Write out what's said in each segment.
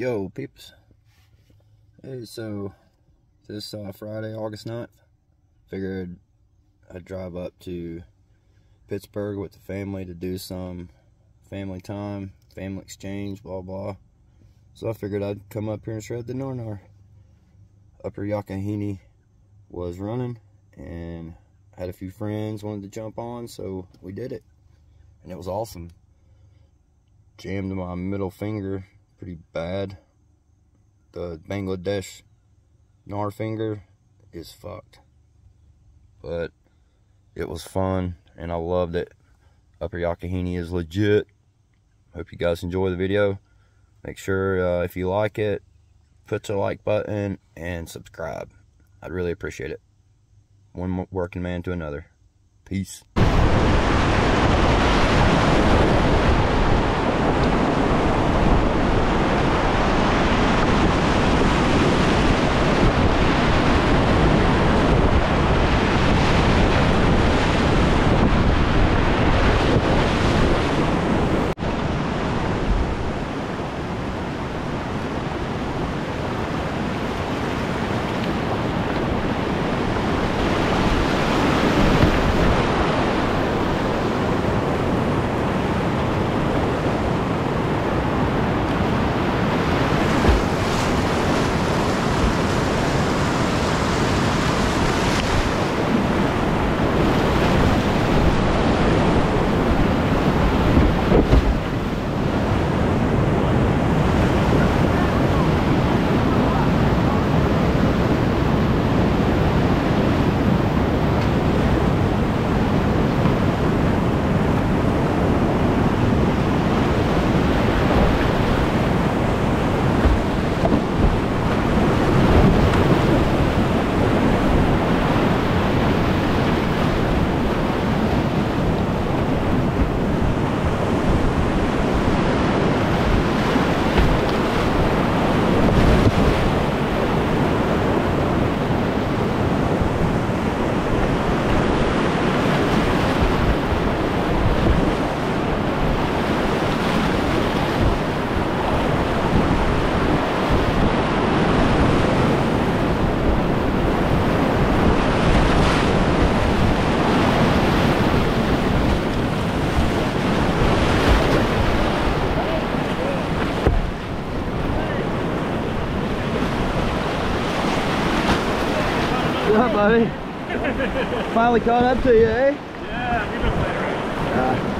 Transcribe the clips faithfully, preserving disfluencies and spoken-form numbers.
Yo, peeps. Hey, so this uh, Friday, August ninth, figured I'd drive up to Pittsburgh with the family to do some family time, family exchange, blah blah. So I figured I'd come up here and shred the Narnar. Upper Youghiogheny was running, and had a few friends wanted to jump on, so we did it, and it was awesome. Jammed my middle finger pretty bad. The Bangladesh Nar finger is fucked, but it was fun and I loved it. Upper Youghiogheny is legit. Hope you guys enjoy the video. Make sure uh, if you like it, put the like button and subscribe. I'd really appreciate it. One working man to another. Peace. What's up, buddy? Finally caught up to you, eh? Yeah, we've been playing around. Uh,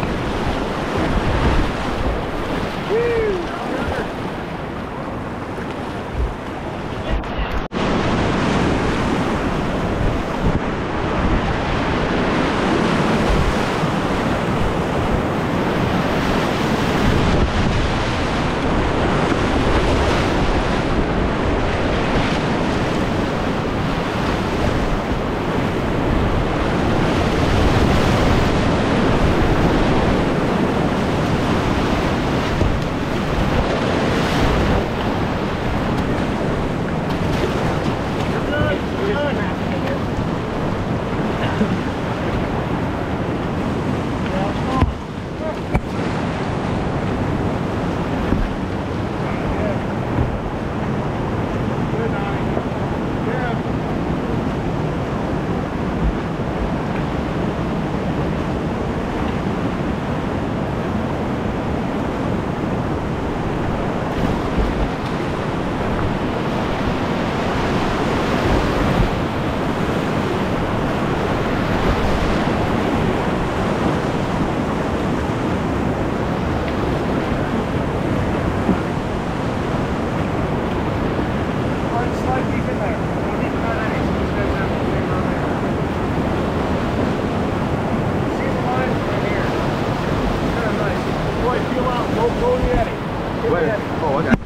Where? Oh, okay.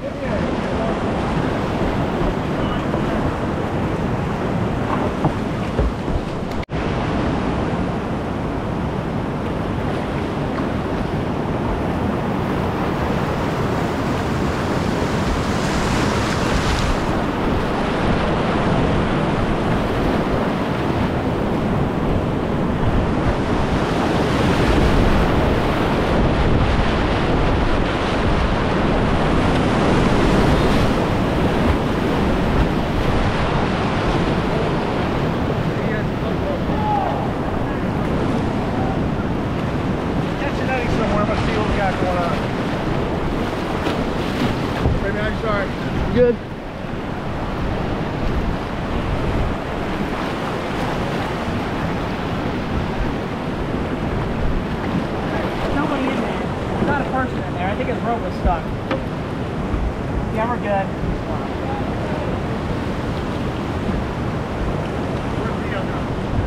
Good. Nobody in there. There's not a person in there. I think his rope was stuck. Yeah, we're good. Where's Leo now?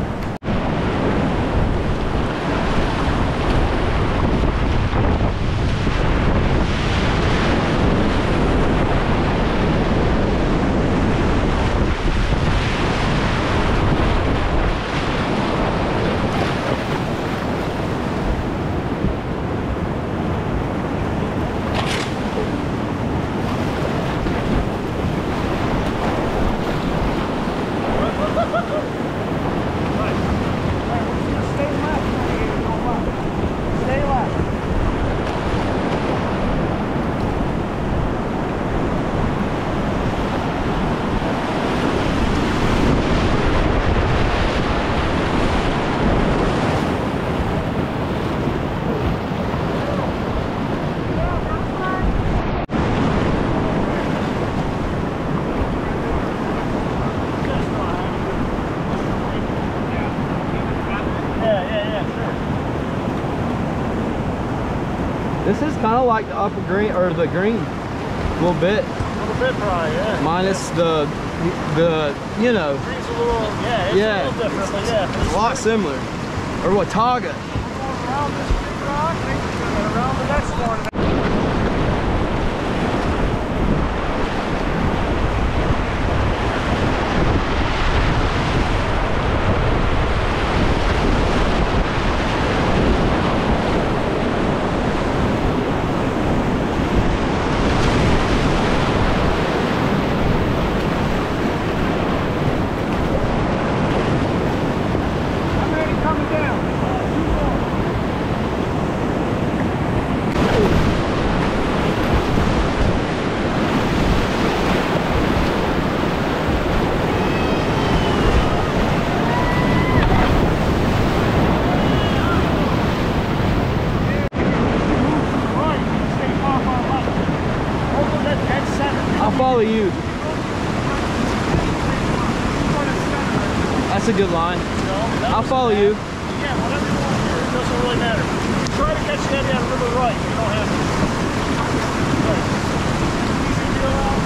This is kind of like the upper green or the green, a little bit. A little bit probably, yeah. Minus the, the you know. Green's a little, yeah, it's Yeah. a little different, but yeah. A lot similar. Or Watauga. Around this big rock, and around the next one. I'll follow you. That's a good line. I'll follow you. Yeah, whatever you want here, it doesn't really matter. Try to catch that down a little right, you don't have to. Right. Easy deal out.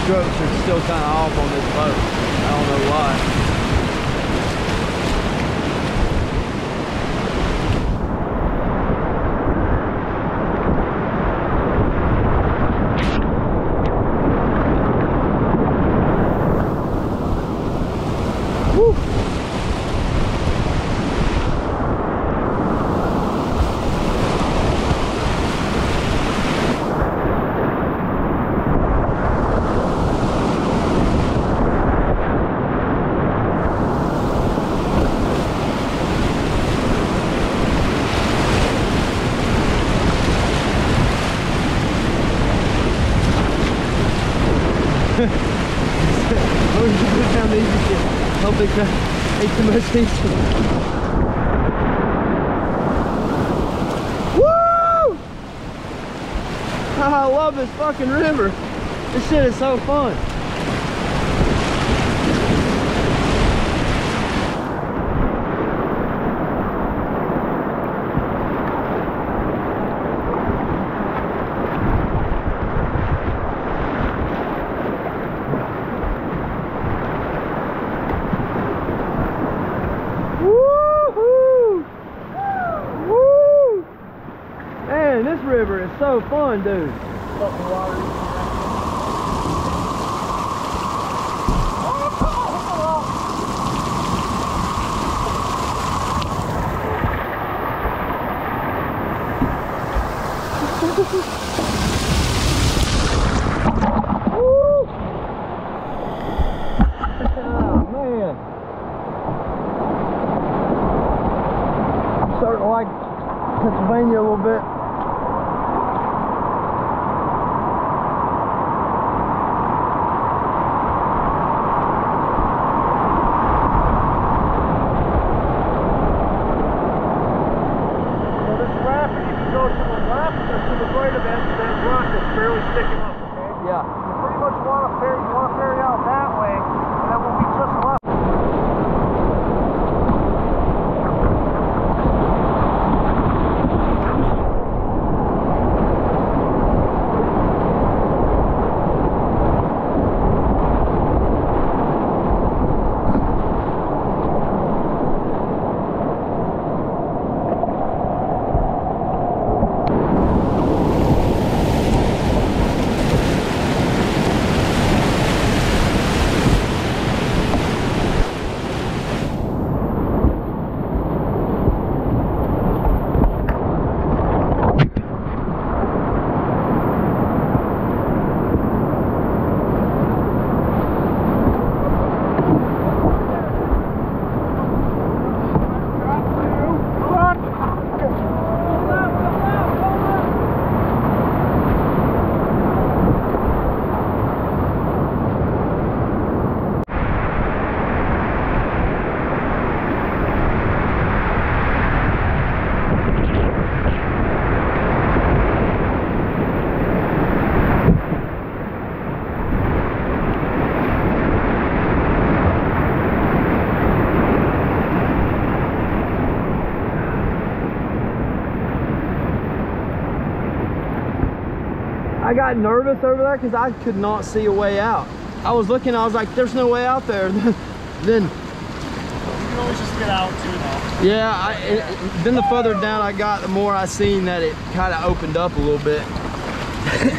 strokes are still kind of off on this boat. I don't know why. I don't think I ate too much pizza. Woo! I love this fucking river. This shit is so fun. This river is so fun, dude. Oh, man. I'm starting to like Pennsylvania a little bit. Sticking up, okay? Yeah. You pretty much want to ferry, you want to ferry out that way, and then we'll be just left. I got nervous over there because I could not see a way out. I was looking, I was like, there's no way out there. Then You can always just get out too, though. yeah, I, it, then the further down I got, the more I seen that it kind of opened up a little bit.